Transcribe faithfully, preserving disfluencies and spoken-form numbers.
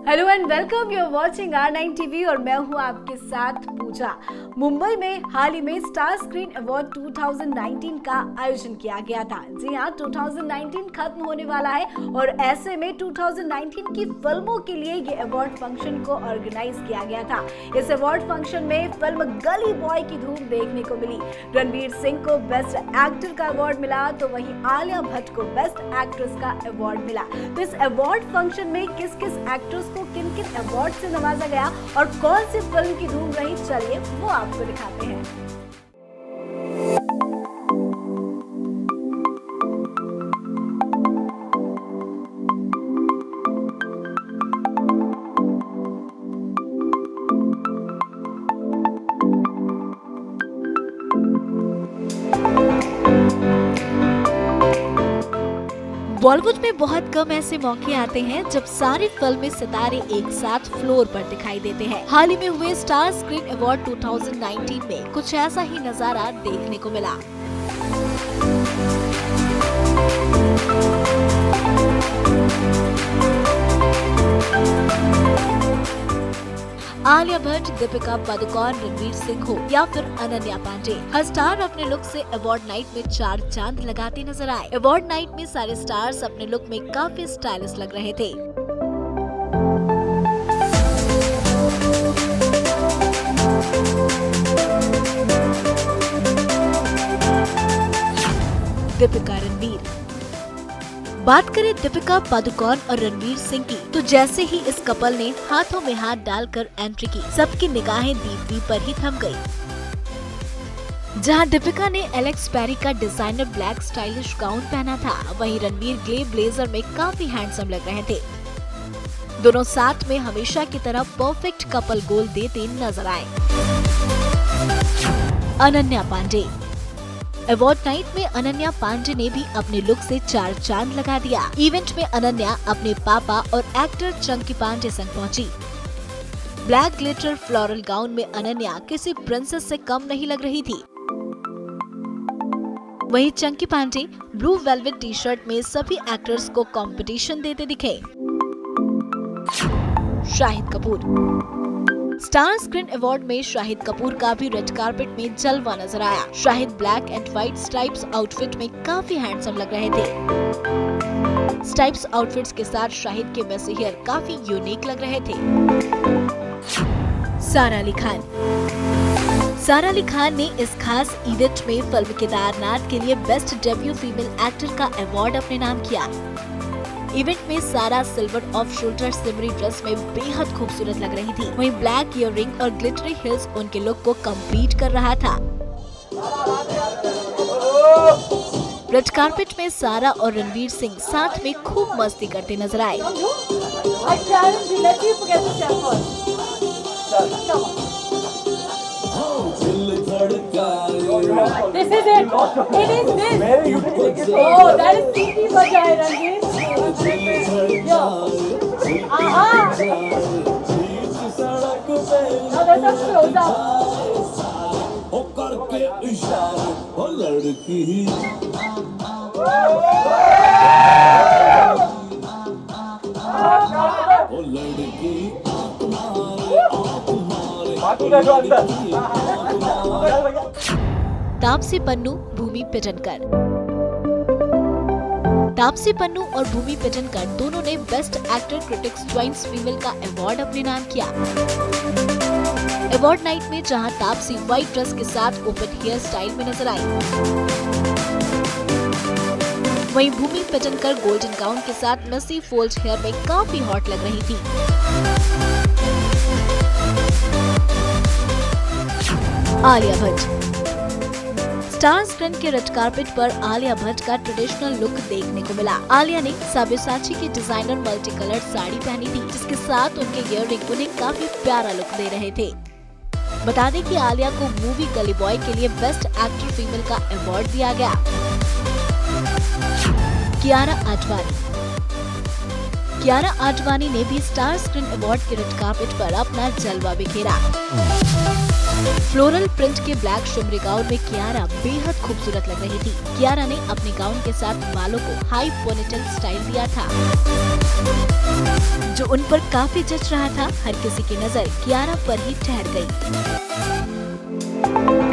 Hello and welcome, you are watching R nine TV और मैं हूं आपके साथ पूजा। मुंबई में हाल ही में स्टार स्क्रीन अवार्ड दो हज़ार उन्नीस का आयोजन किया गया था। जी हां, दो हज़ार उन्नीस खत्म होने वाला है और ऐसे में दो हज़ार उन्नीस की फिल्मों के लिए ये अवार्ड फंक्शन को ऑर्गेनाइज किया गया था। इस अवार्ड फंक्शन में फिल्म गली बॉय की धूम देखने को मिली। रणवीर सिंह को बेस्ट एक्टर का अवार्ड मिला तो वहीं आलिया भट्ट को बेस्ट एक्ट्रेस का अवार्ड मिला। तो इस अवार्ड फंक्शन में किस किस एक्ट्रेस को किन किन अवार्ड से नवाजा गया और कौन सी फिल्म की धूम रही, चलिए वो आपको दिखाते हैं। बॉलीवुद में बहुत कम ऐसे मौके आते हैं जब सारी फिल्मी सितारे एक साथ फ्लोर पर दिखाई देते हैं। हाल ही में हुए स्टार स्क्रीन अवार्ड दो हज़ार उन्नीस में कुछ ऐसा ही नजारा देखने को मिला। आलिया भट्ट, दीपिका पादुकोण, रणवीर सिंह हो या फिर अनन्या पांडे, हर स्टार अपने लुक से अवार्ड नाइट में चार चांद लगाते नजर आए। अवार्ड नाइट में सारे स्टार्स अपने लुक में काफी स्टाइलिश लग रहे थे। दीपिका, रणवीर। बात करें दीपिका पादुकोण और रणवीर सिंह की, तो जैसे ही इस कपल ने हाथों में हाथ डालकर एंट्री की, सबकी निगाहें दीप्ति पर ही थम गई। जहां दीपिका ने एलेक्स पेरी का डिजाइनर ब्लैक स्टाइलिश गाउन पहना था, वहीं रणवीर ग्ले ब्लेजर में काफी हैंडसम लग रहे थे। दोनों साथ में हमेशा की तरह परफेक्ट कपल गोल देते नजर आए। अनन्या पांडे। अवार्ड नाइट में अनन्या पांडे ने भी अपने लुक से चार चांद लगा दिया। इवेंट में अनन्या अपने पापा और एक्टर चंकी पांडे संग पहुंची। ब्लैक ग्लिटर फ्लोरल गाउन में अनन्या किसी प्रिंसेस से कम नहीं लग रही थी। वहीं Chunky Pandey blue velvet T shirt में सभी एक्टर्स को कंपटीशन देते दिखे। Shahid Kapoor. Star screen award में शाहिद कपूर का भी रेड कार्पेट में जलवा नजर आया। Shahid black and white stripes outfit में काफी हैंडसम लग रहे थे। स्ट्राइप्स आउटफिट्स के साथ शाहिद के मेसी हेयर काफी यूनिक लग रहे थे। सारा अली खान। सारा अली खान ने इस खास इवेंट में फिल्म केदारनाथ के लिए बेस्ट डेब्यू फीमेल एक्टर का अवार्ड अपने नाम किया। इवेंट में Sara silver off shoulder shimmery dress में बेहद खूबसूरत लग रही थी। वहीं ब्लैक इयररिंग और ग्लिटरी हिल्स उनके लुक को कंप्लीट कर रहा था। रेड कार्पेट में सारा और रणवीर सिंह साथ में खूब मस्ती करते नजर आए। This is it. It is this. Oh, that is Siti Bajai, Ranveer. Yo. Aha. Now there's a close up. ओ करके इशारे ओ लड़की ओ लड़की तापसी पन्नू, भूमि पिटनकर। तापसी पन्नू और भूमि पिटनकर दोनों ने best actor critics choice female का अवार्ड अपने नाम किया। अवार्ड नाइट में जहां तापसी व्हाइट ड्रेस के साथ ओपन हेयर स्टाइल में नजर आई, वहीं भूमि पिटनकर गोल्डन गाउन के साथ मेसी फोल्ड हेयर में काफी हॉट लग रही थी। आलिया भट्ट। स्टार स्क्रीन के रेड कार्पेट पर आलिया भट्ट का ट्रेडिशनल लुक देखने को मिला। आलिया ने साबिसाची की डिजाइनर मल्टी कलर साड़ी पहनी थी, जिसके साथ उनके इयररिंग उन्हें काफी प्यारा लुक दे रहे थे। बता दें कि आलिया को मूवी गली बॉय के लिए बेस्ट एक्टर फीमेल का अवार्ड दिया गया। कियारा आडवाणी। कियारा आडवाणी ने भी स्टार स्क्रीन अवार्ड के रेड कार्पेट पर अपना जलवा बिखेरा। फ्लोरल प्रिंट के ब्लैक शिमरी गाउन में कियारा बेहद खूबसूरत लग रही थी। कियारा ने अपने गाउन के साथ बालों को हाई पोनीटेल स्टाइल दिया था, जो उन पर काफी जच रहा था। हर किसी की नजर कियारा पर ही ठहर गई।